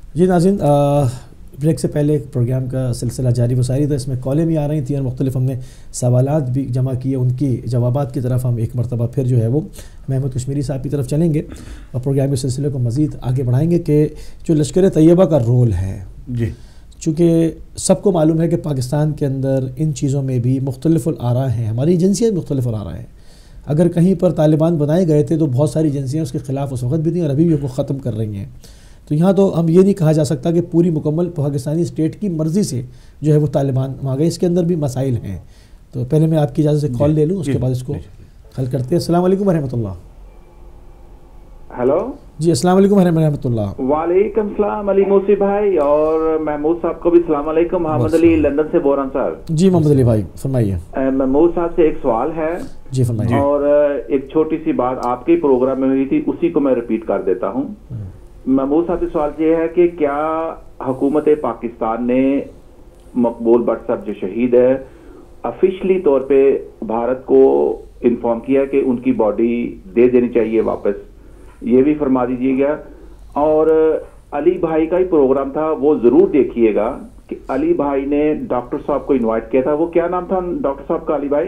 جی ناظرین، بریک سے پہلے پروگرام کا سلسلہ جاری و ساری تھا، اس میں کالیں بھی آ رہی تھیں اور مختلف ہم نے سوالات بھی جمع کیے، ان کی جوابات کی طرف ہم ایک مرتبہ پھر جو ہے وہ محمود کشمیری صاحب کی طرف چلیں گے اور پروگرام کے سلسلے کو مزید آگے بڑھائیں گے کہ جو لشکر طیبہ کا رول ہے، جی چونکہ سب کو معلوم ہے کہ پاکستان کے اندر ان چیزوں میں بھی مختلف الآراء ہیں، ہماری ایجنسیاں مختلف الآراء ہیں۔ اگر کہیں پر طالبان بنائے گئے تھے تو بہت ساری ایجنسیاں اس کے خلاف اس وقت بھی تھیں اور ابھی بھی وہ ختم کر رہی ہیں، تو یہاں تو ہم یہ نہیں کہا جا سکتا کہ پوری مکمل پاکستانی اسٹیٹ کی مرضی سے جو ہے وہ طالبان وہاں گئے، اس کے اندر بھی مسائل ہیں۔ تو پہلے میں آپ کی اجازت سے کال لے لوں، اس کے بعد اس کو حل کرتے ہیں۔ السلام علیکم ورحمۃ اللہ۔ ہیلو جی السلام علیکم ورحمۃ اللہ۔ وعلیکم السلام علی موسی بھائی، اور محمود صاحب کو بھی السلام علیکم۔ محمد علی لندن سے بول رہا ہوں سر۔ جی محمد علی بھائی فرمائیے۔ محمود صاحب سے ایک سوال ہے جی فرمائیے۔ اور ایک چھوٹی سی بات آپ کے پروگرام میں ہوئی تھی، اسی کو میں ریپیٹ کر دیتا ہوں۔ محمود صاحب سے سوال یہ ہے کہ کیا حکومت پاکستان نے مقبول بٹ صاحب جو شہید ہے آفیشلی طور پہ بھارت کو انفارم کیا کہ ان کی باڈی دے دینی چاہیے واپس، یہ بھی فرما دیجیے گا۔ اور علی بھائی کا ہی پروگرام تھا، وہ ضرور دیکھیے گا کہ علی بھائی نے ڈاکٹر صاحب کو انوائٹ کیا تھا، وہ کیا نام تھا ڈاکٹر صاحب کا؟ علی بھائی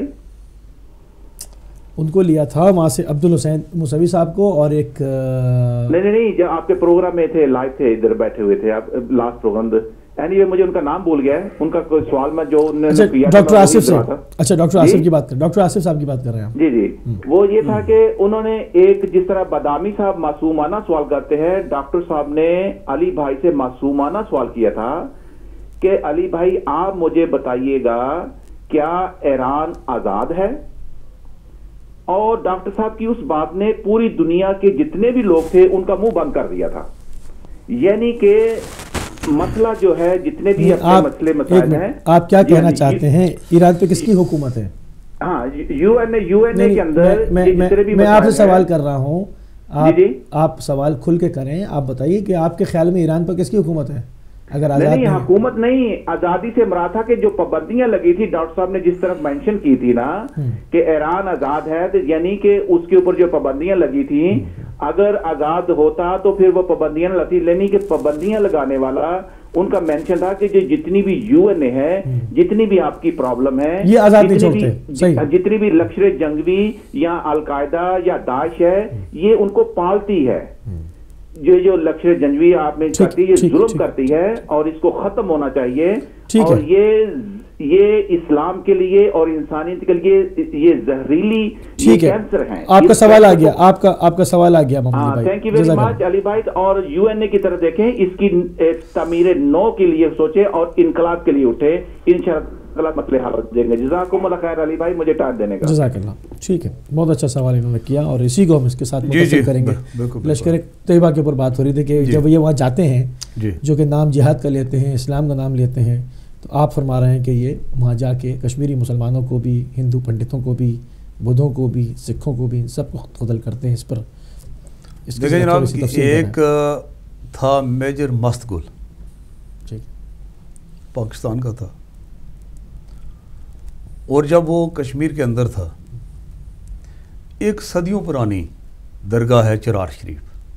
ان کو لیا تھا وہاں سے عبدالحسین موسوی صاحب کو، اور ایک نہیں جب آپ کے پروگرام میں تھے، لائیو تھے، ادھر بیٹھے ہوئے تھے آپ، لاسٹ پروگرام اینی مجھے ان کا نام بھول گیا ہے، ان کا کوئی سوال میں جو ڈاکٹر آصف صاحب، اچھا ڈاکٹر آصف کی بات کر، ڈاکٹر آصف صاحب کی بات کر رہے ہیں۔ جی وہ یہ تھا کہ انہوں نے ایک جس طرح بادامی صاحب معصومانہ سوال کرتے ہیں، ڈاکٹر صاحب نے علی بھائی سے معصومانہ سوال کیا تھا کہ علی بھائی آپ مجھے بتائیے گا کیا ایران آزاد ہے؟ اور ڈاکٹر صاحب کی اس بات نے پوری دنیا کے جتنے بھی لوگ تھے ان کا منہ بند کر دیا تھا، یعنی کہ مسئلہ جو ہے جتنے بھی مسئلے مسائل ہیں۔ آپ کیا کہنا چاہتے ہیں؟ ایران پہ کس کی حکومت ہے؟ ہاں یو این اے کے اندر میں آپ سے سوال کر رہا ہوں، آپ سوال کھل کے کریں، آپ بتائیے کہ آپ کے خیال میں ایران پر کس کی حکومت ہے؟ اگر نہیں حکومت نہیں، آزادی سے مراد تھا کہ جو پابندیاں لگی تھی ڈاکٹر صاحب نے جس طرف مینشن کی تھی نا کہ ایران آزاد ہے، یعنی کہ اس کے اوپر جو پابندیاں لگی تھیں اگر آزاد ہوتا تو پھر وہ پابندیاں نہ لگتی، یعنی کہ پابندیاں لگانے والا ان کا مینشن تھا کہ جو جتنی بھی یو این اے ہے، جتنی بھی آپ کی پرابلم ہے، یہ آزاد نہیں چھوڑتے، جتنی بھی لشکر جنگی یا القاعدہ یا داعش ہے، یہ ان کو پالتی ہے۔ جو لشکر جنگی آپ میں کرتی ہے یہ ظلم کرتی ہے اور اس کو ختم ہونا چاہیے، اور یہ اسلام کے لیے اور انسانیت کے لیے یہ زہریلی کینسر ہیں۔ آپ کا سوال آ گیا، آپ کا سوال آ گیا محمد بھائی، thank you very much Ali بھائی۔ اور یو این اے کی طرف دیکھیں، اس کی تعمیر نو کے لیے سوچیں اور انقلاب کے لیے اٹھے، انشاءاللہ غلط مسئلے حل ہو جائیں گے۔ جزاکم اللہ خیر علی بھائی، مجھے ٹائم دینے کا۔ جزاک اللہ، ٹھیک ہے، بہت اچھا سوال انہوں نے کیا اور اسی کو ہم اس کے ساتھ متصل کریں گے۔ لشکر طیبہ کے اوپر بات ہو رہی تھی کہ جب یہ وہاں جاتے ہیں جو کہ نام جہاد کا لیتے ہیں، اسلام کا نام لیتے ہیں، تو آپ فرما رہے ہیں کہ یہ وہاں جا کے کشمیری مسلمانوں کو بھی، ہندو پنڈتوں کو بھی، بدھوں کو بھی، سکھوں کو بھی، سب کو قتل کرتے ہیں۔ اس پر دیکھیں جناب، ایک تھا میجر مست گل، پاکستان کا تھا، اور جب وہ کشمیر کے اندر تھا، ایک صدیوں پرانی درگاہ ہے چرار شریف،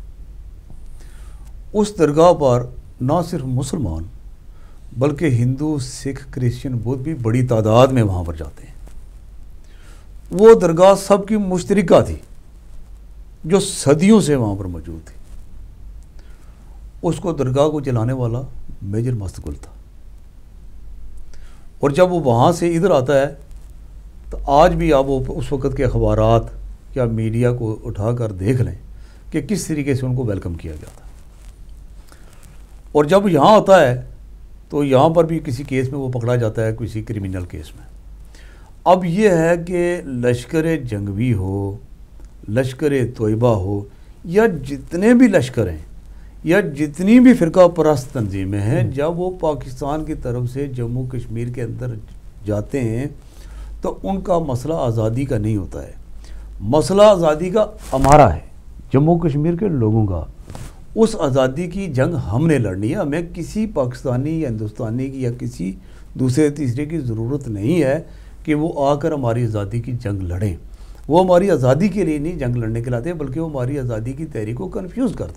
اس درگاہ پر نہ صرف مسلمان بلکہ ہندو، سکھ، کرسچن، بدھ بھی بڑی تعداد میں وہاں پر جاتے ہیں۔ وہ درگاہ سب کی مشترکہ تھی جو صدیوں سے وہاں پر موجود تھی۔ اس کو درگاہ کو جلانے والا میجر مست گل تھا، اور جب وہ وہاں سے ادھر آتا ہے تو آج بھی آپ اس وقت کے اخبارات یا میڈیا کو اٹھا کر دیکھ لیں کہ کس طریقے سے ان کو ویلکم کیا گیا تھا۔ اور جب یہاں آتا ہے تو یہاں پر بھی کسی کیس میں وہ پکڑا جاتا ہے، کسی کرمینل کیس میں۔ اب یہ ہے کہ لشکر جنگی ہو، لشکر طیبہ ہو، یا جتنے بھی لشکر ہیں یا جتنی بھی فرقہ پرست تنظیمیں ہیں، جب وہ پاکستان کی طرف سے جموں کشمیر کے اندر جاتے ہیں تو ان کا مسئلہ آزادی کا نہیں ہوتا ہے، مسئلہ آزادی کا ہمارا ہے، جموں کشمیر کے لوگوں کا۔ اس آزادی کی جنگ ہم نے لڑنی ہے، ہمیں کسی پاکستانی یا ہندوستانی کی یا کسی دوسرے تیسرے کی ضرورت نہیں ہے کہ وہ آ کر ہماری آزادی کی جنگ لڑیں۔ وہ ہماری آزادی کے لیے نہیں جنگ لڑنے کے لاتے، بلکہ وہ ہماری آزادی کی تحریک کو کنفیوز کرتے ہیں۔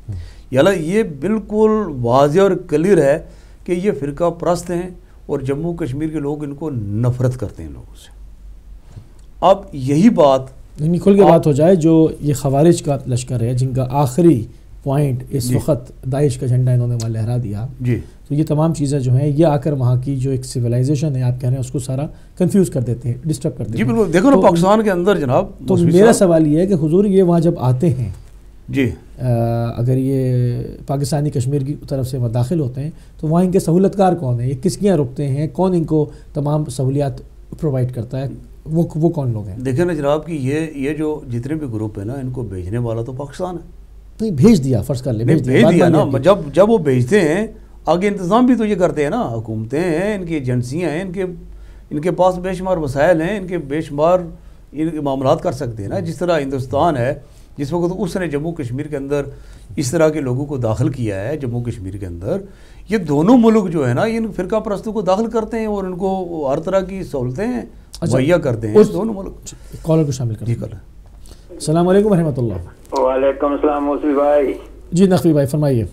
یعنی یہ بالکل واضح اور کلیئر ہے کہ یہ فرقہ پرست ہیں اور جموں کشمیر کے لوگ ان کو نفرت کرتے ہیں لوگوں سے. اب یہی بات کھل کے بات ہو جائے، جو یہ خوارج کا لشکر ہے جن کا آخری پوائنٹ اس وقت داعش کا جھنڈا انہوں نے وہاں لہرا دیا، جی، تو یہ تمام چیزیں جو ہیں یہ آ کر وہاں کی جو ایک سویلائزیشن ہے آپ کہہ رہے ہیں اس کو سارا کنفیوز کر دیتے ہیں، ڈسٹرب کر دیتے ہیں. جی بالکل. دیکھو نا پاکستان کے اندر جناب، تو میرا سوال یہ ہے کہ حضور یہ وہاں جب آتے ہیں، جی، اگر یہ پاکستانی کشمیر کی طرف سے وہاں داخل ہوتے ہیں تو وہاں ان کے سہولت کار کون ہیں؟ یہ کس کے یہاں رکتے ہیں؟ کون ان کو تمام سہولیات پرووائڈ کرتا ہے؟ وہ کون لوگ ہیں؟ دیکھیں نا جناب کہ یہ جو جتنے بھی گروپ ہیں نا، ان کو بھیجنے والا تو پاکستان ہے. نہیں بھیج دیا، فرض کر لیں بھیج دیا نا. جب وہ بھیجتے ہیں آگے انتظام بھی تو یہ کرتے ہیں نا. حکومتیں ہیں، ان کی ایجنسیاں ہیں، ان کے پاس بے شمار وسائل ہیں، ان کے بے شمار معاملات کر سکتے ہیں نا. جس طرح ہندوستان ہے، جس وقت اس نے جموں کشمیر کے اندر اس طرح کے لوگوں کو داخل کیا ہے جموں کشمیر کے اندر، یہ دونوں ملک جو ہے نا ان فرقہ پرستوں کو داخل کرتے ہیں اور ان کو ہر طرح کی سہولتیں مہیا کرتے ہیں دونوں ملک. کالر کو شامل کریں. السلام علیکم ورحمۃ اللہ. وعلیکم السلام موسوی بھائی. جی نقوی بھائی فرمائیے.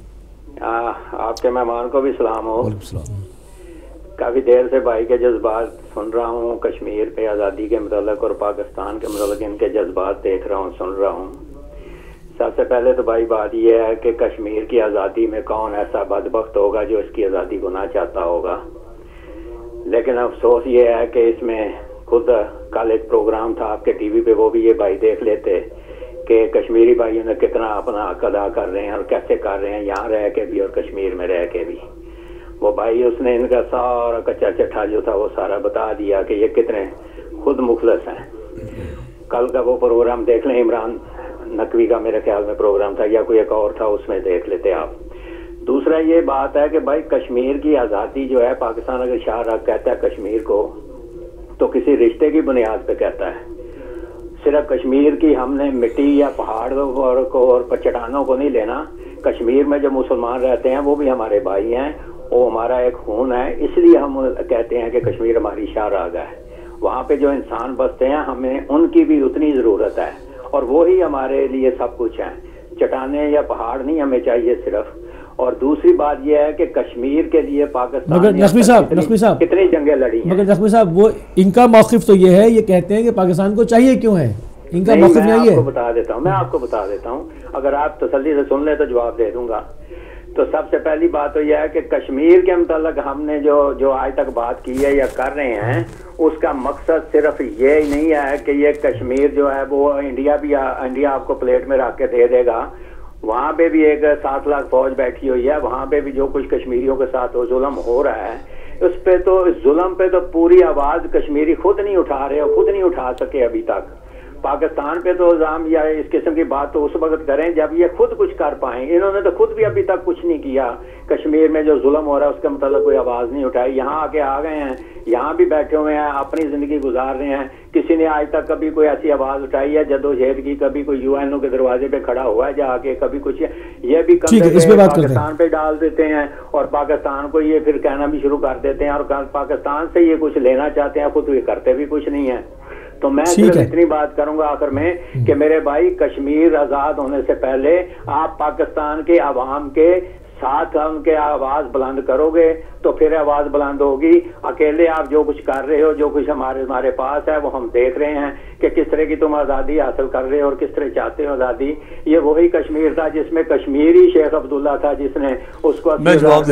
آپ کے مہمان کو بھی سلام ہو. وعلیکم السلام. کافی دیر سے بھائی کے جذبات سن رہا ہوں، کشمیر پہ آزادی کے متعلق اور پاکستان کے متعلق ان کے جذبات دیکھ رہا ہوں، سن رہا ہوں. سب سے پہلے تو بھائی بات یہ ہے کہ کشمیر کی آزادی میں کون ایسا بدبخت ہوگا جو اس کی آزادی کو نہ چاہتا ہوگا. لیکن افسوس یہ ہے کہ اس میں خود کل ایک پروگرام تھا آپ کے ٹی وی پہ، وہ بھی یہ بھائی دیکھ لیتے کہ کشمیری بھائیوں نے کتنا اپنا حق ادا کر رہے ہیں اور کیسے کر رہے ہیں، یہاں رہ کے بھی اور کشمیر میں رہ کے بھی. وہ بھائی اس نے ان کا سارا کچا چٹھا جو تھا وہ سارا بتا دیا کہ یہ کتنے خود مخلص ہیں. کل کا وہ پروگرام دیکھ لیں، عمران نقوی کا میرے خیال میں پروگرام تھا یا کوئی ایک اور تھا، اس میں دیکھ لیتے آپ. دوسرا یہ بات ہے کہ بھائی کشمیر کی آزادی جو ہے، پاکستان اگر شاہ راہ کہتا ہے کشمیر کو تو کسی رشتے کی بنیاد پہ کہتا ہے. صرف کشمیر کی ہم نے مٹی یا پہاڑ کو اور چٹانوں کو نہیں لینا. کشمیر میں جو مسلمان رہتے ہیں وہ بھی ہمارے بھائی ہیں، وہ ہمارا ایک خون ہے. اس لیے ہم کہتے ہیں کہ کشمیر ہماری شاہ راہ ہے. وہاں پہ جو انسان بستے ہیں ہمیں ان کی بھی اتنی ضرورت ہے اور وہی ہمارے لیے سب کچھ ہے. چٹانیں یا پہاڑ نہیں ہمیں چاہیے صرف. اور دوسری بات یہ ہے کہ کشمیر کے لیے پاکستان مگر نقوی صاحب کتنی جنگیں لڑی ہیں. مگر نقوی صاحب وہ ان کا موقف تو یہ ہے، یہ کہتے ہیں کہ پاکستان کو چاہیے کیوں ہے، ان کا موقف نہیں ہے. میں آپ کو بتا دیتا ہوں اگر آپ تسلی سے سن لیں تو جواب دے دوں گا. تو سب سے پہلی بات تو یہ ہے کہ کشمیر کے متعلق ہم نے جو آج تک بات کی ہے یا کر رہے ہیں، اس کا مقصد صرف یہ نہیں ہے کہ یہ کشمیر جو ہے وہ انڈیا آپ کو پلیٹ میں رکھ کے دے دے گا. وہاں پہ بھی ایک 7 لاکھ فوج بیٹھی ہوئی ہے، وہاں پہ بھی جو کچھ کشمیریوں کے ساتھ وہ ظلم ہو رہا ہے، اس پہ تو اس ظلم پہ تو پوری آواز کشمیری خود نہیں اٹھا رہے اور خود نہیں اٹھا سکے ابھی تک. پاکستان پہ تو الزام یا اس قسم کی بات تو اس وقت کریں جب یہ خود کچھ کر پائیں. انہوں نے تو خود بھی ابھی تک کچھ نہیں کیا. کشمیر میں جو ظلم ہو رہا ہے اس کے متعلق کوئی آواز نہیں اٹھائی. یہاں آ کے آ گئے ہیں، یہاں بھی بیٹھے ہوئے ہیں، اپنی زندگی گزار رہے ہیں. کسی نے آج تک کبھی کوئی ایسی آواز اٹھائی ہے جدوجہد کی؟ کبھی کوئی UN کے دروازے پہ کھڑا ہوا ہے جا کے؟ کبھی کچھ؟ یہ بھی پاکستان پہ ڈال دیتے ہیں اور پاکستان کو یہ پھر کہنا بھی شروع کر دیتے ہیں اور پاکستان سے یہ کچھ لینا چاہتے ہیں، خود یہ کرتے بھی کچھ نہیں ہے. تو میں صرف اتنی بات کروں گا آخر میں کہ میرے بھائی، کشمیر آزاد ہونے سے پہلے آپ پاکستان کے عوام کے ساتھ ان کے آواز بلند کرو گے تو پھر آواز بلند ہوگی. اکیلے آپ جو کچھ کر رہے ہو، جو کچھ ہمارے پاس ہے، وہ ہم دیکھ رہے ہیں کہ کس طرح کی تم آزادی حاصل کر رہے ہو اور کس طرح چاہتے ہو آزادی. یہ وہی کشمیر تھا جس میں کشمیری شیخ عبداللہ تھا جس نے اس کو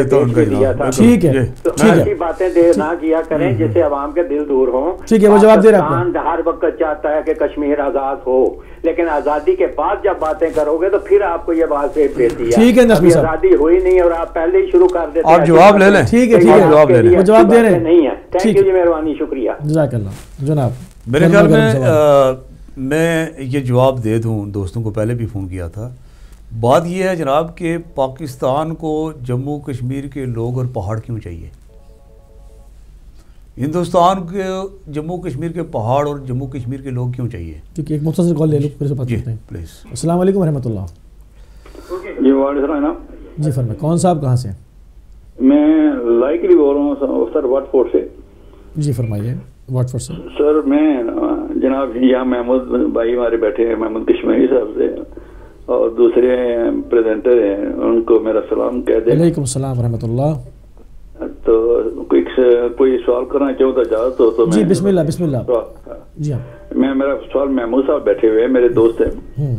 دیا تھا. ٹھیک ہے، تو ایسی باتیں نہ کیا کریں جس سے عوام کے دل دور ہوں. پاکستان ہر وقت چاہتا ہے کہ کشمیر آزاد ہو، لیکن آزادی کے بعد جب باتیں کرو گے تو پھر آپ کو یہ بات دیتی ہے آزادی ہوئی نہیں اور آپ پہلے ہی شروع کر دیتے ہیں. آپ جواب لے لیں. ٹھیک ہے، جواب لے لیں. جواب دے رہے ہیں. نہیں ہے. تھینک یو جی، مہربانی، شکریہ. جزاک اللہ. جناب میرے خیال میں یہ جواب دے دوں. دوستوں کو پہلے بھی فون کیا تھا. بات یہ ہے جناب کہ پاکستان کو جموں کشمیر کے لوگ اور پہاڑ کیوں چاہیے؟ ہندوستان کے جموں کشمیر کے پہاڑ اور جموں کشمیر کے لوگ کیوں چاہیے؟ ٹھیک ہے، ایک مختصر کال لے لو پھر سے بات کرتے ہیں. پلیز. السلام علیکم ورحمۃ اللہ. جی وعلیکم السلام. جی فرمائیں. کون صاحب کہاں سے؟ میں لائکلی بول رہا ہوں سر، واٹ فورٹ سے. جی فرمائیے. واٹ فورٹ سے سر. میں جناب یہاں محمود بھائی ہمارے بیٹھے ہیں، محمود کشمیری صاحب سے اور دوسرے پریزنٹر ہیں ان کو میرا سلام کہہ دیں. وعلیکم السلام ورحمۃ اللہ. تو کوئی سوال کرنا چاہوں تو اجازت ہو تو جی بسم اللہ بسم اللہ. جی ہاں میرا سوال محمود صاحب بیٹھے ہوئے ہیں, میرے دوست ہیں.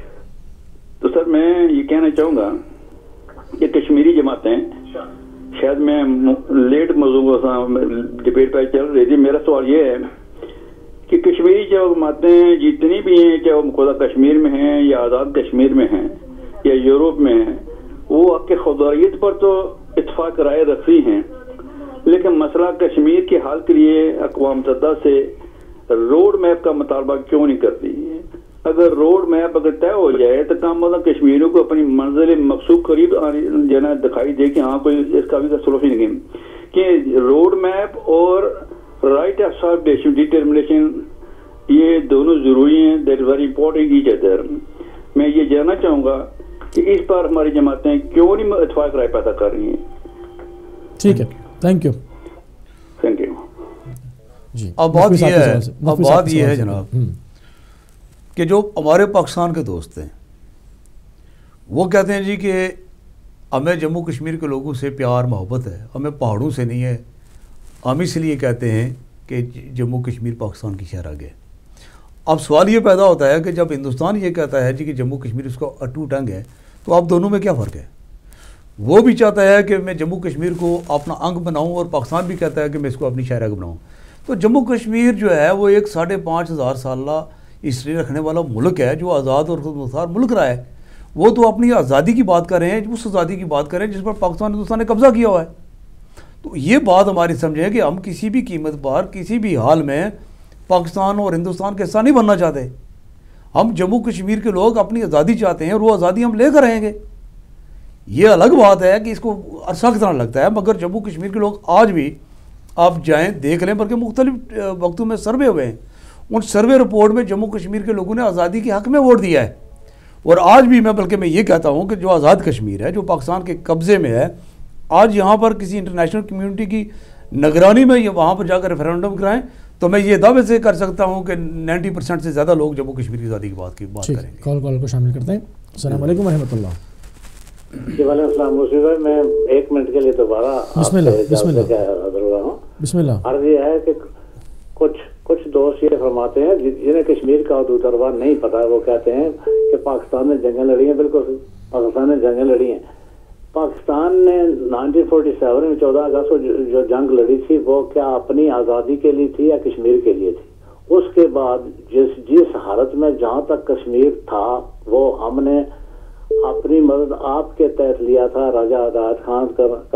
تو سر میں یہ کہنا چاہوں گا کہ کشمیری جماعتیں, شاید میں لیٹ موضوع ڈبیٹ پہ چل رہی تھی, میرا سوال یہ ہے کہ کشمیری جماعتیں جتنی بھی ہیں, چاہے وہ مقبوضہ کشمیر میں ہیں یا آزاد کشمیر میں ہیں یا یورپ میں ہیں, وہ آپ کے خودداریت پر تو اتفاق رائے رکھتی ہیں, لیکن مسئلہ کشمیر کے حل کے لیے اقوام متحدہ سے روڈ میپ کا مطالبہ کیوں نہیں کرتی؟ اگر روڈ میپ اگر طے ہو جائے تو کم از کم کشمیریوں کو اپنی منزل مقصود قریب جانا دکھائی دے کہ ہاں کوئی اس کا بھی سولوشن نہیں, کہ روڈ میپ اور رائٹ آف سیلف ڈٹرمنیشن یہ دونوں ضروری ہیں. That is very important each other. میں یہ جاننا چاہوں گا کہ اس پر ہماری جماعتیں کیوں نہیں اتفاق رائے پیدا کر رہی ہیں؟ ٹھیک ہے, تھینک یو. Thank you. جی اب بات یہ ہے جناب کہ جو ہمارے پاکستان کے دوست ہیں وہ کہتے ہیں جی کہ ہمیں جموں کشمیر کے لوگوں سے پیار محبت ہے, ہمیں پہاڑوں سے نہیں ہے, ہم اس لیے کہتے ہیں کہ جموں کشمیر پاکستان کی شہر آگے. اب سوال یہ پیدا ہوتا ہے کہ جب ہندوستان یہ کہتا ہے جی کہ جموں کشمیر اس کا اٹوٹ انگ ہے, تو اب دونوں میں کیا فرق ہے؟ وہ بھی چاہتا ہے کہ میں جموں کشمیر کو اپنا انگ بناؤں اور پاکستان بھی کہتا ہے کہ میں اس کو اپنی شہر آگے بناؤں. تو جموں کشمیر جو ہے وہ ایک 5,500 سالہ ہسٹری رکھنے والا ملک ہے جو آزاد اور خود مختار ملک رہا ہے. وہ تو اپنی آزادی کی بات کر رہے ہیں, اس آزادی کی بات کر رہے ہیں جس پر پاکستان ہندوستان نے قبضہ کیا ہوا ہے. تو یہ بات ہماری سمجھیں کہ ہم کسی بھی قیمت پر کسی بھی حال میں پاکستان اور ہندوستان کے حصہ نہیں بننا چاہتے. ہم جموں کشمیر کے لوگ اپنی آزادی چاہتے ہیں اور وہ آزادی ہم لے کر رہیں گے. یہ الگ بات ہے کہ اس کو عرصہ کی طرح لگتا ہے, مگر جموں کشمیر کے لوگ آج بھی آپ جائیں دیکھ لیں, بلکہ مختلف وقتوں میں سروے ہوئے ہیں, ان سروے رپورٹ میں جموں کشمیر کے لوگوں نے آزادی کے حق میں ووٹ دیا ہے. اور آج بھی میں یہ کہتا ہوں کہ جو آزاد کشمیر ہے جو پاکستان کے قبضے میں ہے, آج یہاں پر کسی انٹرنیشنل کمیونٹی کی نگرانی میں یہ وہاں پر جا کر ریفرینڈم کرائیں تو میں یہ دعوے سے کر سکتا ہوں کہ 90% سے زیادہ لوگ جموں کشمیر کی آزادی کی بات کریں گے. کال کو شامل کرتے ہیں. السلام علیکم ورحمۃ اللہ. جی وعلیکم السلام. موسیقی بھائی میں 1 منٹ کے لیے دوبارہ بسم اللہ حاضر ہوا ہوں. بسم اللہ. عرض یہ ہے کہ کچھ دوست یہ فرماتے ہیں جنہیں کشمیر کا حدود اروا نہیں پتا, وہ کہتے ہیں کہ پاکستان نے جنگیں لڑی ہیں. بالکل پاکستان نے جنگیں لڑی ہیں. پاکستان نے 1947 میں 14 اگست کو جو جنگ لڑی تھی وہ کیا اپنی آزادی کے لیے تھی یا کشمیر کے لیے تھی؟ اس کے بعد جس حالت میں جہاں تک کشمیر تھا وہ ہم نے اپنی مدد آپ کے تحت لیا تھا. راجہ عدالت خان,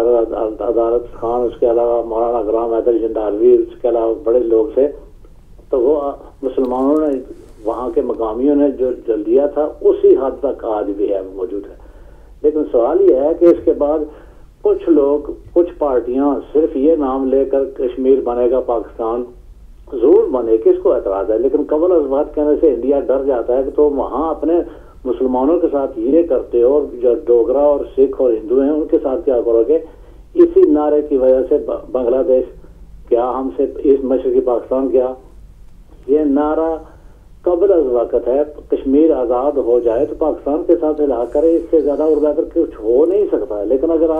عدالت خان, اس کے علاوہ مولانا غلام حیدر جنڈالوی, اس کے علاوہ بڑے لوگ تھے. تو وہ مسلمانوں نے, وہاں کے مقامیوں نے جو لیا تھا اسی حد تک آج بھی ہے, موجود ہے. لیکن سوال یہ ہے کہ اس کے بعد کچھ لوگ, کچھ پارٹیاں صرف یہ نام لے کر کشمیر بنے گا پاکستان, ضرور بنے, کس کو اعتراض ہے, لیکن قبل از بات کہنے سے انڈیا ڈر جاتا ہے کہ تو وہاں اپنے مسلمانوں کے ساتھ یہ کرتے ہو, جو ڈوگرا اور سکھ اور ہندو ہیں ان کے ساتھ کیا کرو گے؟ اسی نعرے کی وجہ سے بنگلہ دیش کیا ہم سے اس مشرقی پاکستان کیا, یہ نعرہ قبل از وقت ہے. کشمیر آزاد ہو جائے تو پاکستان کے ساتھ الحاق کرے, اس سے زیادہ اور بہتر کچھ ہو نہیں سکتا ہے. لیکن اگر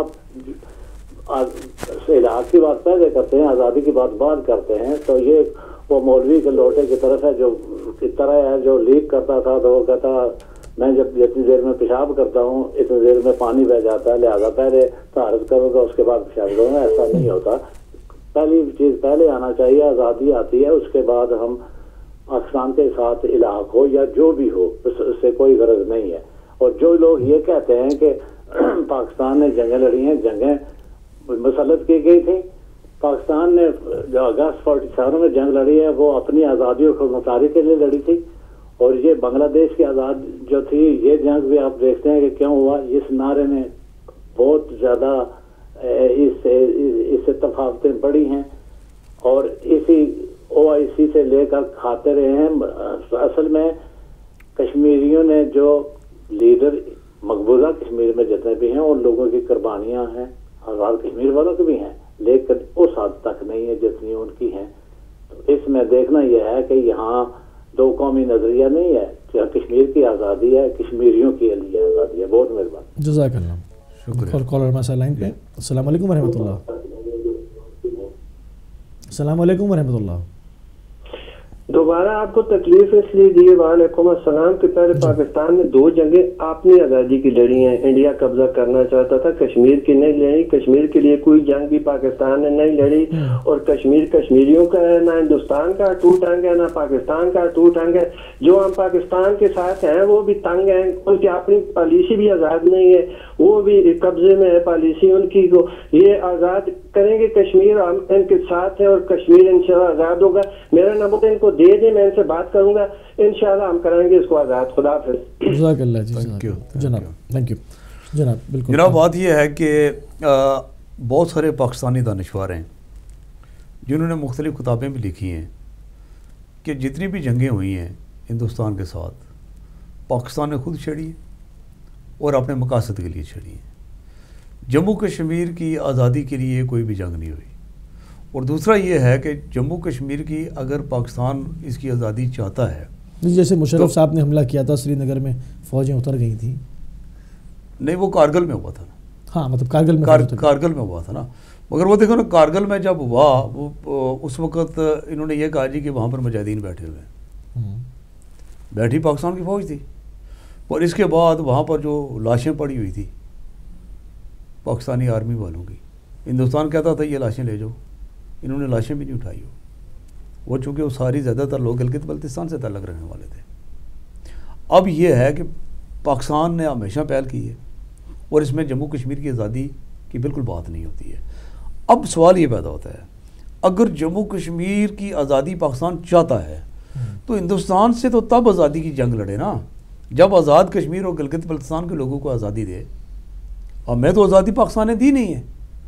آپ الحاق کی بات پہلے کرتے ہیں, آزادی کی بات بعد کرتے ہیں, تو یہ وہ مولوی کے لوٹے کی طرف ہے جو اس طرح ہے جو لیک کرتا تھا تو وہ کہتا میں جب جتنی دیر میں پیشاب کرتا ہوں اتنی دیر میں پانی بہ جاتا ہے, لہٰذا پہلے طہارت کروں گا اس کے بعد پیشاب کروں گا. ایسا نہیں ہوتا. پہلی چیز پہلے آنا چاہیے, آزادی آتی ہے, اس کے بعد ہم پاکستان کے ساتھ الحاق ہو یا جو بھی ہو, اس سے کوئی غرض نہیں ہے. اور جو لوگ یہ کہتے ہیں کہ پاکستان نے جنگیں لڑی ہیں, جنگیں مسلط کی گئی تھی. پاکستان نے جو اگست 47 میں جنگ لڑی ہے وہ اپنی آزادی اور خود مختاری کے لیے لڑی تھی. اور یہ بنگلہ دیش کی آزاد جو تھی یہ جنگ بھی آپ دیکھتے ہیں کہ کیوں ہوا. اس نعرے نے بہت زیادہ اس سے تفاوتیں بڑی ہیں اور اسی OIC سے لے کر کھاتے رہے ہیں. اصل میں کشمیریوں نے جو لیڈر مقبوضہ کشمیر میں جتنے بھی ہیں ان لوگوں کی قربانیاں ہیں, آزاد کشمیر والوں کی بھی ہیں, لیکن اس حد تک نہیں ہے جتنی ان کی ہیں. تو اس میں دیکھنا یہ ہے کہ یہاں دو قومی نظریہ نہیں ہے کہ کشمیر کی آزادی ہے, کشمیریوں کے لیے آزادی ہے. بہت مہربانی. جزاک اللہ. شکریہ. کالر ہمارے لائن پہ. السلام علیکم ورحمۃ اللہ. السلام علیکم ورحمۃ اللہ. دوبارہ آپ کو تکلیف اس لیے دی. وعلیکم السلام. کہ پہلے پاکستان نے 2 جنگیں اپنی آزادی کی لڑی ہیں. انڈیا قبضہ کرنا چاہتا تھا, کشمیر کی نہیں لڑی. کشمیر کے لیے کوئی جنگ بھی پاکستان نے نہیں لڑی. اور کشمیر کشمیریوں کا ہے, نہ ہندوستان کا ٹوٹ ٹنگ ہے, نہ پاکستان کا ٹوٹ ٹنگ ہے. جو ہم پاکستان کے ساتھ ہیں وہ بھی تنگ ہیں, ان کی اپنی پالیسی بھی آزاد نہیں ہے, وہ بھی قبضے میں ہے پالیسی ان کی. کو یہ آزاد کریں گے کشمیر, ہم ان کے ساتھ ہیں اور کشمیر انشاءاللہ آزاد ہوگا. میرا نمبر ان کو دے دیں, میں ان سے بات کروں گا, انشاءاللہ ہم کریں گے اس کو آزاد. خدا حافظ. جزاک اللہ جی. Thank you. جناب تھینک یو جناب. بالکل جناب, بات یہ ہے کہ بہت سارے پاکستانی دانشور ہیں جنہوں نے مختلف کتابیں بھی لکھی ہیں کہ جتنی بھی جنگیں ہوئی ہیں ہندوستان کے ساتھ, پاکستان نے خود چھڑی ہے اور اپنے مقاصد کے لیے چھڑی ہے. جموں کشمیر کی آزادی کے لیے کوئی بھی جنگ نہیں ہوئی. اور دوسرا یہ ہے کہ جموں کشمیر کی اگر پاکستان اس کی آزادی چاہتا ہے, جیسے مشرف صاحب نے حملہ کیا تھا سری نگر میں, فوجیں اتر گئی تھیں. نہیں وہ کارگل میں ہوا تھا نا. ہاں مطلب کارگل میں کارگل میں ہوا تھا نا. مگر وہ دیکھو نا, کارگل میں جب ہوا وہ اس وقت انہوں نے یہ کہا جی کہ وہاں پر مجاہدین بیٹھے ہوئے ہیں. بیٹھی پاکستان کی فوج تھی, اور اس کے بعد وہاں پر جو لاشیں پڑی ہوئی تھی پاکستانی آرمی والوں کی, ہندوستان کہتا تھا یہ لاشیں لے جاؤ, انہوں نے لاشیں بھی نہیں اٹھائی ہو. وہ چونکہ وہ ساری زیادہ تر لوگ گلگت بلتستان سے تعلق رکھنے والے تھے. اب یہ ہے کہ پاکستان نے ہمیشہ پہل کی ہے اور اس میں جموں کشمیر کی آزادی کی بالکل بات نہیں ہوتی ہے. اب سوال یہ پیدا ہوتا ہے, اگر جموں کشمیر کی آزادی پاکستان چاہتا ہے تو ہندوستان سے تو تب آزادی کی جنگ لڑے نا جب آزاد کشمیر اور گلگت بلتستان کے لوگوں کو آزادی دے. اور میں تو آزادی پاکستان نے دی نہیں ہے.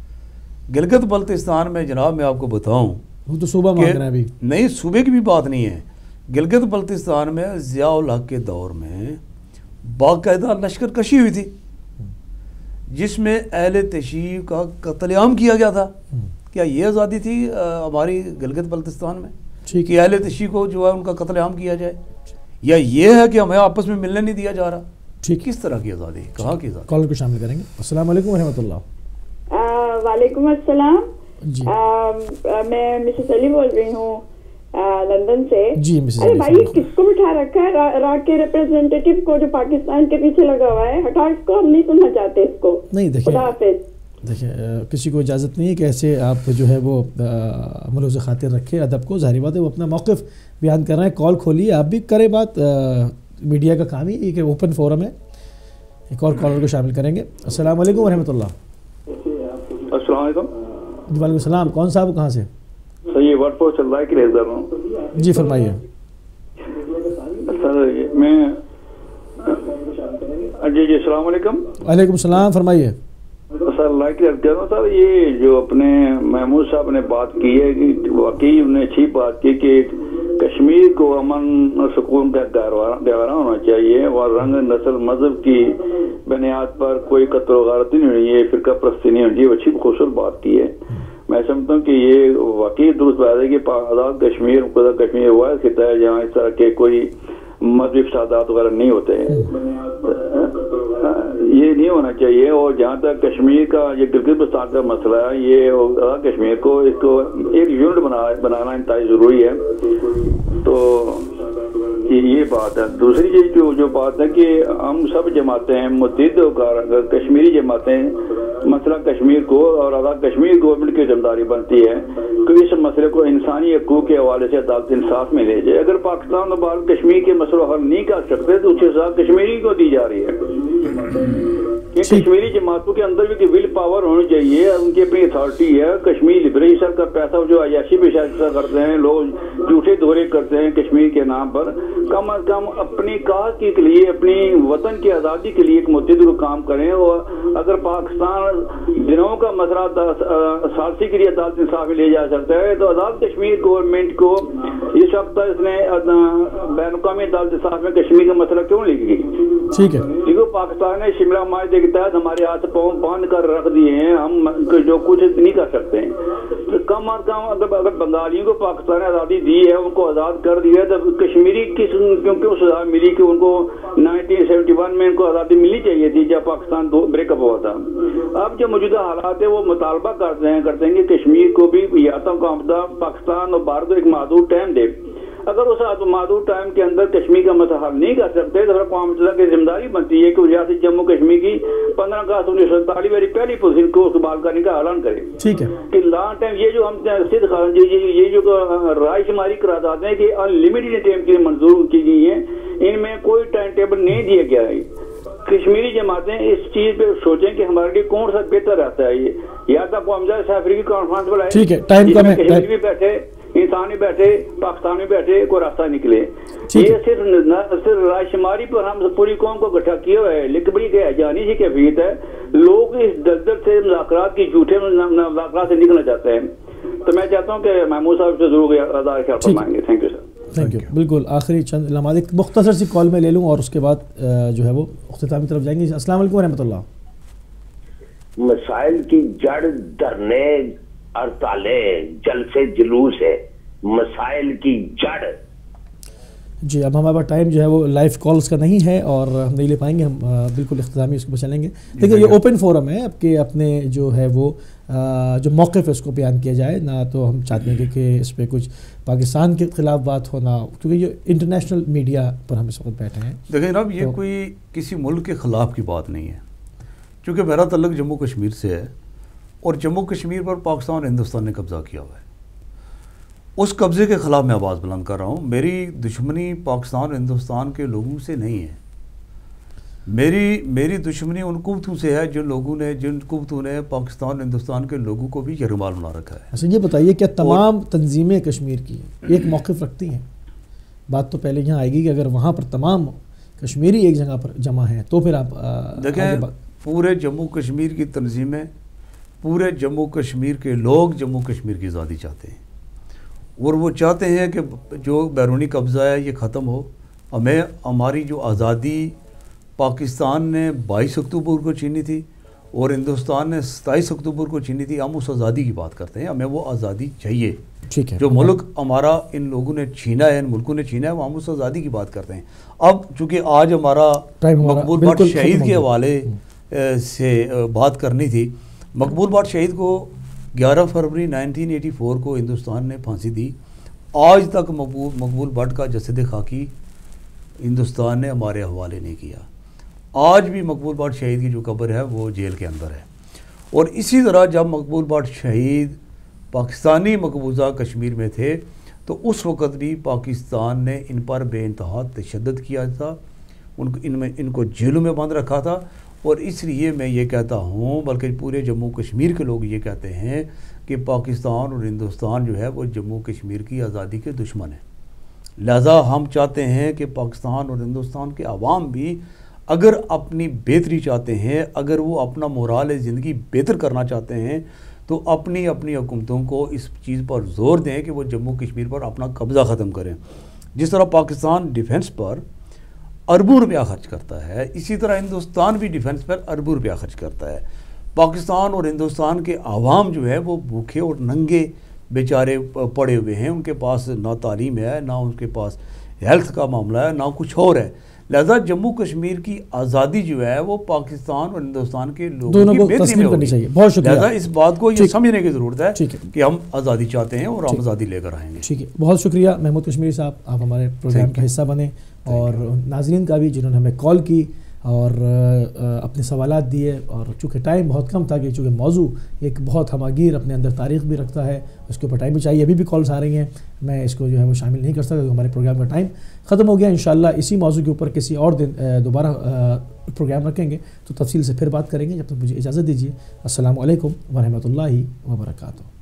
گلگت بلتستان میں جناب میں آپ کو بتاؤں, وہ تو صوبہ مانگ رہے ہیں ابھی. نہیں, صوبے کی بھی بات نہیں ہے. گلگت بلتستان میں ضیاء الحق کے دور میں باقاعدہ لشکر کشی ہوئی تھی جس میں اہل تشیع کا قتل عام کیا گیا تھا. کیا یہ آزادی تھی ہماری گلگت بلتستان میں کہ اہل تشیع کو جو ہے ان کا قتل عام کیا جائے, یا یہ ہے کہ ہمیں آپس میں ملنے نہیں دیا جا رہا؟ ٹھیک, کس طرح کی آزادی, کہاں کی آزادی؟ کالر کو شامل کریں گے. السلام علیکم ورحمۃ اللہ. وعلیکم السلام. جی میں مسز علی بول رہی ہوں لندن سے. جی مسز ارے بھائی کس کو بٹھا رکھا ہے راک کے ریپرزینٹیٹیو کو جو پاکستان کے پیچھے لگا ہوا ہے, ہٹا اس کو, ہم نہیں سننا چاہتے اس کو. نہیں دیکھیں, خدا حافظ. دیکھیں کسی کو اجازت نہیں ہے کہ ایسے آپ جو ہے وہ ملوز خاطر رکھے ادب کو. ظاہری بات ہے وہ اپنا موقف بیان کر رہے ہیں. کال کھولیے, آپ بھی کریں بات, میڈیا کا کام ہی ایک اوپن فورم ہے. ایک اور کالر کو شامل کریں گے. السلام علیکم ورحمۃ اللہ. السلام علیکم. جی وعلیکم السلام. کون صاحب, کہاں سے؟ سر یہ ورڈ پوسٹ چل رہا ہے کہ ریزر ہوں. جی فرمائیے. سر میں جی السلام علیکم. وعلیکم السلام, فرمائیے. سر لائک کر رہا ہوں سر, یہ جو اپنے محمود صاحب نے بات کی ہے کہ واقعی انہوں نے اچھی بات کی کہ کشمیر کو امن اور سکون کا گہوارہ ہونا چاہیے اور رنگ نسل مذہب کی بنیاد پر کوئی قتل و غارت نہیں ہونی ہے, فرقہ پرستی نہیں ہونی چاہیے. اچھی خوبصورت بات کی ہے. میں سمجھتا ہوں کہ یہ واقعی درست بات ہے کہ آزاد کشمیر کشمیر واحد خطہ ہے جہاں اس طرح کے کوئی مذہبی فسادات وغیرہ نہیں ہوتے ہیں. یہ نہیں ہونا چاہیے. اور جہاں تک کشمیر کا یہ گلگت بلتستان کا مسئلہ ہے, یہ کشمیر کو اس کو ایک یونٹ بنانا انتہائی ضروری ہے. تو یہ بات ہے. دوسری چیز جو بات ہے کہ ہم سب جماعتیں ہیں متحد ہو کر اگر کشمیری جماعتیں مسئلہ کشمیر کو اور آزاد کشمیر گورنمنٹ کی ذمہ داری بنتی ہے کہ اس مسئلے کو انسانی حقوق کے حوالے سے عدالت انصاف میں لے جائے. اگر پاکستان اور بھارت کشمیر کے مسئلہ حل نہیں کر سکتے تو اس حساب کشمیری کو دی جا رہی ہے. یہ کشمیری جماعتوں کے اندر بھی کہ ول پاور ہونی چاہیے, ان کی اپنی اتھارٹی ہے. کشمیر لبریشن کا پیسہ جو عیاشی پیشہ کرتے ہیں لوگ, جھوٹے دورے کرتے ہیں کشمیر کے نام پر, کم از کم اپنی کاز کے لیے اپنی وطن کی آزادی کے لیے ایک متحد کام کریں. اور اگر پاکستان دنوں کا مسئلہ ثالثی کے لیے عدالت انصاف میں لے جا سکتا ہے تو آزاد کشمیر گورنمنٹ کو اس وقت اس نے بین الاقوامی عدالت انصاف میں کشمیر کا مسئلہ کیوں لے گئی؟ ٹھیک ہے. دیکھو پاکستان نے شملہ معاہدے کے تحت ہمارے ہاتھ پاؤں باندھ کر رکھ دیے ہیں, ہم جو کچھ نہیں کر سکتے ہیں. تو کم از کم اگر بنگالیوں کو پاکستان نے آزادی دی ہے, ان کو آزاد کر دیا ہے, تو کشمیری کس کیوں سزا ملی کہ ان کو 1971 میں ان کو آزادی ملنی چاہیے تھی جب پاکستان بریک اپ ہوا تھا. اب جو موجودہ حالات ہے وہ مطالبہ کرتے ہیں کہ کشمیر کو بھی ریاستوں کا عہدہ پاکستان اور بھارت کو ایک محدود ٹائم دے. اگر اس محدود ٹائم کے اندر کشمیر کا مسئلہ حل نہیں کر سکتے تو اقوام متحدہ کی ذمہ داری بنتی ہے کہ ریاست جموں کشمیر کی 15 اگست 1947 والی پہلی پوزیشن کو استعمال کرنے کا اعلان کرے. ٹھیک ہے کہ لانگ ٹائم یہ جو ہم یہ جو رائے شماری قراردادیں ہیں کہ ان لمیٹڈ ٹائم کے لیے منظور کی گئی ہیں, ان میں کوئی ٹائم ٹیبل نہیں دیا گیا ہے. کشمیری جماعتیں اس چیز پہ سوچیں کہ ہمارے لیے کون سا بہتر رہتا ہے. یہ یا تو اقوام متحدہ سے افریقی کانفرنس بلائے, ٹھیک ہے, ٹائم کم ہے, کشمیر بھی بیٹھے, انسان بھی بیٹھے, پاکستان بھی بیٹھے, کوئی راستہ نکلے. یہ صرف رائے شماری پر ہم پوری قوم کو اکٹھا کیا ہوا ہے, لیکن بڑی جانی سی کیفیت ہے. لوگ اس دلدل سے مذاکرات کی جھوٹے مذاکرات سے نکلنا چاہتے ہیں. تو میں چاہتا ہوں کہ محمود صاحب سے ضرور خیال فرمائیں گے. Thank you sir. Thank you. بالکل آخری چند لمحات ایک مختصر سی کال میں لے لوں اور اس کے بعد جو ہے وہ اختتام کی طرف جائیں گے. السلام علیکم ورحمۃ اللہ. مسائل کی جڑ دھرنے ہڑتالیں جلسے جلوس ہے, مسائل کی جڑ. جی اب ہمارے پاس ٹائم جو ہے وہ لائیو کالز کا نہیں ہے اور ہم نہیں لے پائیں گے, ہم بالکل اختتامی اس کو چلیں گے. دیکھیے یہ اوپن فورم ہے, اب کہ اپنے جو ہے وہ جو موقف ہے اس کو بیان کیا جائے, نہ تو ہم چاہتے ہیں کہ اس پہ کچھ پاکستان کے خلاف بات ہونا, کیونکہ یہ انٹرنیشنل میڈیا پر ہم اس وقت بیٹھے ہیں. دیکھیں جناب یہ کوئی کسی ملک کے خلاف کی بات نہیں ہے, چونکہ میرا تعلق جموں کشمیر سے ہے اور جموں کشمیر پر پاکستان اور ہندوستان نے قبضہ کیا ہوا ہے. اس قبضے کے خلاف میں آواز بلند کر رہا ہوں. میری دشمنی پاکستان اور ہندوستان کے لوگوں سے نہیں ہے, میری دشمنی ان قوتوں سے ہے جن قوتوں نے پاکستان اور ہندوستان کے لوگوں کو بھی یرغمال بنا رکھا ہے. اچھا یہ بتائیے کیا تمام تنظیمیں کشمیر کی ایک موقف رکھتی ہیں؟ بات تو پہلے یہاں آئے گی کہ اگر وہاں پر تمام کشمیری ایک جگہ پر جمع ہیں تو پھر آپ دیکھیں پورے جموں کشمیر کی تنظیمیں, پورے جموں کشمیر کے لوگ جموں کشمیر کی آزادی چاہتے ہیں اور وہ چاہتے ہیں کہ جو بیرونی قبضہ ہے یہ ختم ہو. ہمیں ہماری جو آزادی پاکستان نے 22 اکتوبر کو چھینی تھی اور ہندوستان نے 27 اکتوبر کو چھینی تھی, ہم اس آزادی کی بات کرتے ہیں. ہمیں وہ آزادی چاہیے. ٹھیک ہے, جو ملک ہمارا ان لوگوں نے چھینا ہے, ان ملکوں نے چھینا ہے, وہ ہم اس آزادی کی بات کرتے ہیں. اب چونکہ آج ہمارا مقبول بٹ شہید کے حوالے سے بات کرنی تھی. مقبول بٹ شہید کو 11 فروری 1984 کو ہندوستان نے پھانسی دی. آج تک مقبول بٹ کا جسد خاکی ہندوستان نے ہمارے حوالے نہیں کیا. آج بھی مقبول بٹ شہید کی جو قبر ہے وہ جیل کے اندر ہے. اور اسی طرح جب مقبول بٹ شہید پاکستانی مقبوضہ کشمیر میں تھے تو اس وقت بھی پاکستان نے ان پر بے انتہا تشدد کیا تھا, ان کو جیلوں میں بند رکھا تھا. اور اس لیے میں یہ کہتا ہوں, بلکہ پورے جموں کشمیر کے لوگ یہ کہتے ہیں کہ پاکستان اور ہندوستان جو ہے وہ جموں کشمیر کی آزادی کے دشمن ہیں. لہذا ہم چاہتے ہیں کہ پاکستان اور ہندوستان کے عوام بھی اگر اپنی بہتری چاہتے ہیں, اگر وہ اپنا مورال زندگی بہتر کرنا چاہتے ہیں تو اپنی حکومتوں کو اس چیز پر زور دیں کہ وہ جموں کشمیر پر اپنا قبضہ ختم کریں. جس طرح پاکستان ڈیفنس پر اربوں روپیہ خرچ کرتا ہے, اسی طرح ہندوستان بھی ڈیفنس پر اربوں روپیہ خرچ کرتا ہے. پاکستان اور ہندوستان کے عوام جو ہے وہ بھوکے اور ننگے بیچارے پڑے ہوئے ہیں, ان کے پاس نہ تعلیم ہے, نہ ان کے پاس ہیلتھ کا معاملہ ہے, نہ کچھ اور ہے. لہذا جموں کشمیر کی آزادی جو ہے وہ پاکستان اور ہندوستان کے لوگوں کی بہتری میں ہوگی. بہت شکریہ. لہذا اس بات کو یہ سمجھنے کی ضرورت ہے کہ ہم آزادی چاہتے ہیں اور ہم آزادی لے کر آئیں گے. ٹھیک ہے, بہت شکریہ محمود کشمیری صاحب, آپ ہمارے پروگرام کا حصہ بنے, اور ناظرین کا بھی جنہوں نے ہمیں کال کی اور اپنے سوالات دیے. اور چونکہ ٹائم بہت کم تھا, کہ چونکہ موضوع ایک بہت ہماگیر اپنے اندر تاریخ بھی رکھتا ہے, اس کے اوپر ٹائم بھی چاہیے. ابھی بھی کالز آ رہی ہیں, میں اس کو جو ہے وہ شامل نہیں کر سکتا کیونکہ ہمارے پروگرام کا ٹائم ختم ہو گیا. انشاءاللہ اسی موضوع کے اوپر کسی اور دن دوبارہ پروگرام رکھیں گے تو تفصیل سے پھر بات کریں گے. جب تک مجھے اجازت دیجیے. السلام علیکم ورحمۃ اللہ وبرکاتہ.